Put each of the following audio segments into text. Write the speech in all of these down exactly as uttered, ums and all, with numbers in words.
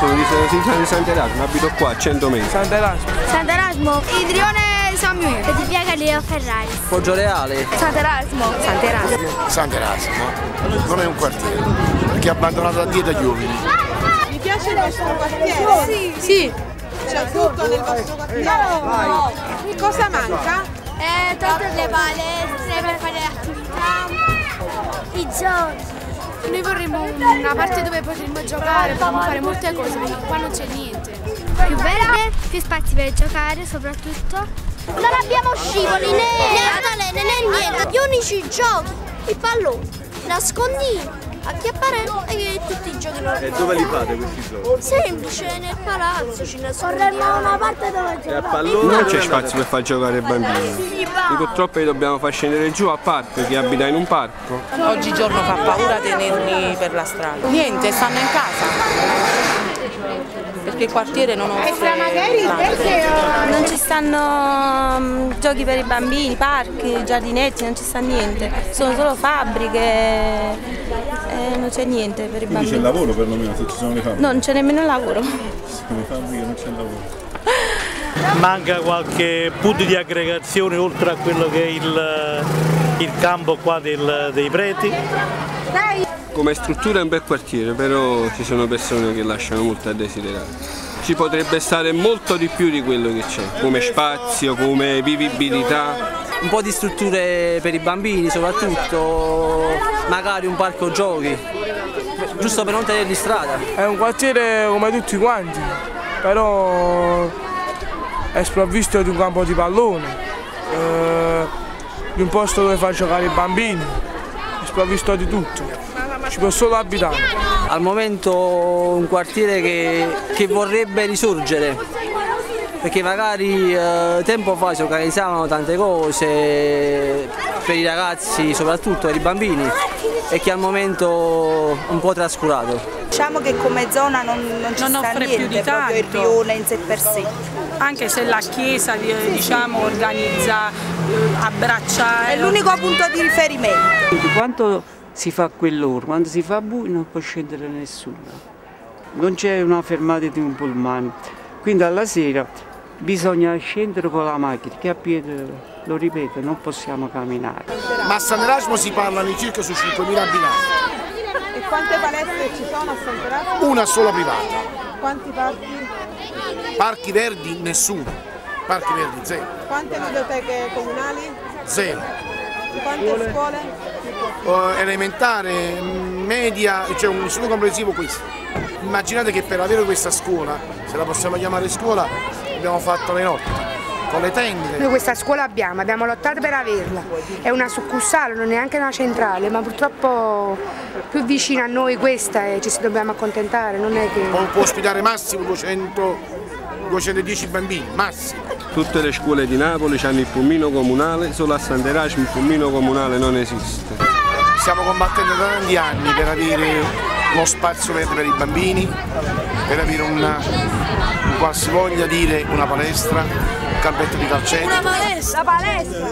Sono di, di Sant'Erasmo, abito qua a cento metri. Sant'Erasmo. Sant'Erasmo. Idrione San Miguel. Di via Galileo Ferrari. Poggioreale. Sant'Erasmo. Sant'Erasmo. Sant'Erasmo. Non è un quartiere, perché è abbandonato da dietro dagli uomini. Vi piace il vostro quartiere? Sì. Sì. C'è tutto nel vostro quartiere? No. Cosa manca? Eh, tolte le palestre per fare attività. I giochi. Noi vorremmo una parte dove potremmo giocare, potremmo fare molte cose, ma qua non c'è niente. Più verde, più spazi per giocare soprattutto. Non abbiamo scivoli né né né niente. Gli unici giochi, il pallone, nascondino, acchiappare e tutti i giochi normali. E dove li fate questi giochi? Semplice, nel palazzo, ci nascondiamo. Una parte dove giocare. E a pallone non c'è spazio per far giocare i bambini. Purtroppo li dobbiamo far scendere giù a parco, chi abita in un parco. Oggigiorno fa paura tenerli per la strada. Niente, stanno in casa. Perché il quartiere non offre tanto. Non ci stanno um, giochi per i bambini, parchi, giardinetti, non ci sta niente. Sono solo fabbriche e non c'è niente per i bambini. Quindi c'è il lavoro perlomeno, se ci sono le fabbriche? No, non c'è nemmeno il lavoro. Se sono le fabbriche non c'è il lavoro. Manca qualche punto di aggregazione oltre a quello che è il, il campo qua del, dei preti. Come struttura è un bel quartiere, però ci sono persone che lasciano molto a desiderare. Ci potrebbe stare molto di più di quello che c'è, come spazio, come vivibilità. Un po' di strutture per i bambini soprattutto, magari un parco giochi, giusto per non tenerli in strada. È un quartiere come tutti quanti, però è sprovvisto di un campo di pallone, eh, di un posto dove far giocare i bambini, è sprovvisto di tutto. Ci può solo abitare. Al momento un quartiere che, che vorrebbe risorgere, perché magari eh, tempo fa si organizzavano tante cose per i ragazzi, soprattutto per i bambini, e che al momento un po' trascurato. Diciamo che come zona non, non ci non sta offre niente, più di tanto. Il rione in sé per sé. Anche se la chiesa diciamo, organizza, abbraccia. È l'unico punto di riferimento. Quanto si fa quell'ora, quando si fa buio non può scendere nessuno, non c'è una fermata di un pullman, quindi alla sera bisogna scendere con la macchina, che a piedi, lo ripeto, non possiamo camminare. Ma a Sant'Erasmo si parlano di circa su cinquemila abitanti. E quante palestre ci sono a Sant'Erasmo? Una sola privata. Quanti parchi? Parchi verdi nessuno, parchi verdi zero. Quante biblioteche comunali? Zero. Quante scuole? Uh, elementare, media, c'è cioè un istituto comprensivo questo. Immaginate che per avere questa scuola, se la possiamo chiamare scuola, abbiamo fatto le notti, con le tende. Noi questa scuola abbiamo, abbiamo lottato per averla. È una succursale, non è neanche una centrale, ma purtroppo più vicina a noi questa e ci si dobbiamo accontentare, non è che... Può, può ospitare massimo duecento, duecentodieci bambini, massimo. Tutte le scuole di Napoli hanno il pulmino comunale, solo a Sant'Erasmo il pulmino comunale non esiste. Stiamo combattendo da tanti anni per avere uno spazio verde per i bambini, per avere una, quasi voglia dire una palestra, un campetto di calcetto. Una palestra! La palestra!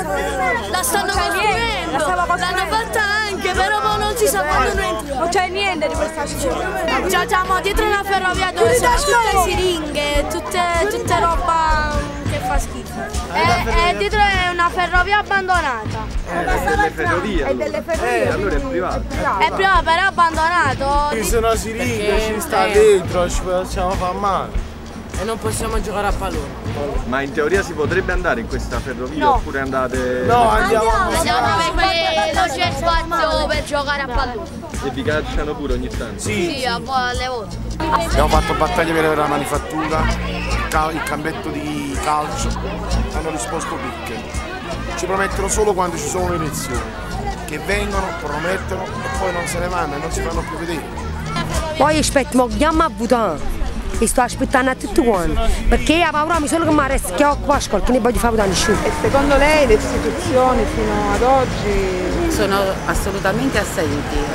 La stanno costruendo! L'hanno fatta anche, però non si sa quando noi entriamo. Non c'è niente di questa scuola. Giacciamo dietro una ferrovia dove sono tutte siringhe, tutte, tutte roba che fa schifo. E, e dietro è una ferrovia abbandonata. Eh, è delle ferrovie allora. È delle ferrovie. Eh, allora è privato. È privato, però è abbandonato. Ci sono siringhe, ci sta dentro, ci facciamo fare male. E non possiamo giocare a pallone. Ma in teoria si potrebbe andare in questa ferrovia no. oppure andate... No, andiamo! Andiamo perché non c'è spazio per giocare a pallone. E vi cacciano pure ogni tanto? Sì, sì, alle volte. Abbiamo fatto battaglie per avere la manifattura, il campetto di calcio, hanno risposto picche. Ci promettono solo quando ci sono le elezioni, che vengono, promettono e poi non se ne vanno e non si fanno più vedere. Poi aspetto, ma chiamo a votare. E sto aspettando a tutti quanti, perché la paura mi solo che mi resta che ho qua a scuola, che ne voglio fare da nessuno. E secondo lei le istituzioni fino ad oggi? Sono assolutamente assenti,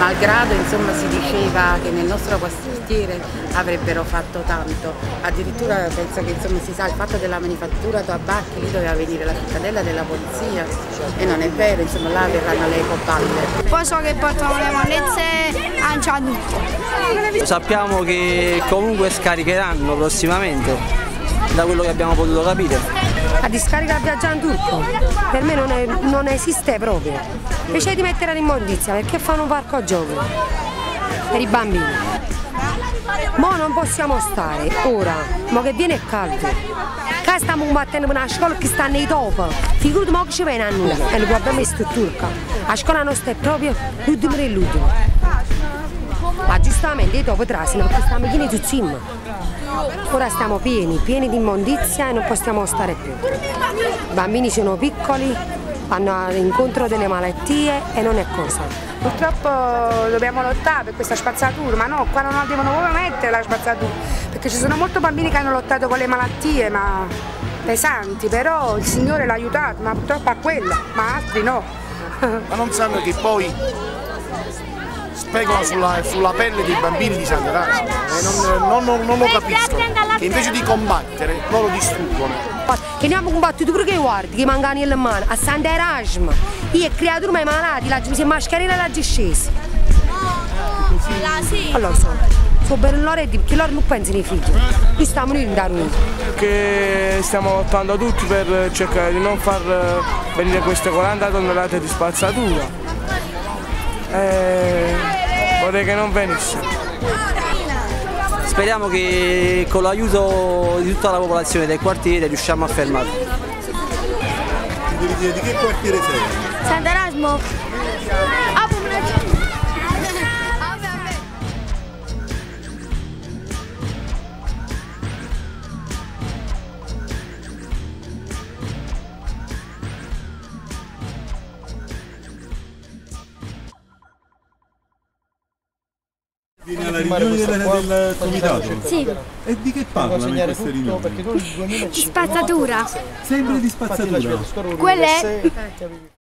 malgrado insomma si diceva che nel nostro quartiere avrebbero fatto tanto, addirittura penso che insomma si sa il fatto della manifattura tabacchi, lì doveva venire la cittadella della polizia e non è vero, insomma là verranno le ecoballe. Poi so che portano le mollezze a Ciaducco. Sappiamo che comunque scaricheranno prossimamente, da quello che abbiamo potuto capire. La discarica via Gianturco per me non, è, non esiste proprio. Invece di mettere l'immondizia, perché fanno un parco giochi per i bambini. Mo non possiamo stare, ora, mo che viene caldo. Qua stiamo combattendo per una scuola che sta nei top. Figurati mo che ci viene a nulla e lo guardiamo in struttura. La scuola nostra è proprio l'ultimo dell'ultimo. Ma giustamente i top trasino perché stiamo pieni di zimma. Ora stiamo pieni, pieni di immondizia e non possiamo stare più. I bambini sono piccoli, vanno all'incontro delle malattie e non è cosa. Purtroppo dobbiamo lottare per questa spazzatura, ma no, qua non la devono proprio mettere la spazzatura, perché ci sono molti bambini che hanno lottato con le malattie, ma pesanti, però il Signore l'ha aiutato, ma purtroppo a quella, ma altri no. Ma non sanno che poi speculano sulla, sulla pelle dei bambini di Sant'Erasmo e non, non, non, non lo capiscono, che invece di combattere loro distruggono. Che ne abbiamo combattuto pure che guardi, che mancano in mano, a Sant'Erasmo, io e creatura mai malati, la, mi si è mascherina e la discesa. Allora so, sono per loro e perché loro non pensano ai figli, qui stiamo noi in Darwin. Che stiamo lottando tutti per cercare di non far venire queste quaranta tonnellate di spazzatura. Eh, vorrei che non venisse. Speriamo che con l'aiuto di tutta la popolazione del quartiere riusciamo a fermarlo. Di che quartiere sei? Sant'Erasmo. Vieni alla riunione del, del comitato? Sì. E di che parlano in queste riunioni? Di spazzatura. Sempre di spazzatura? Quelle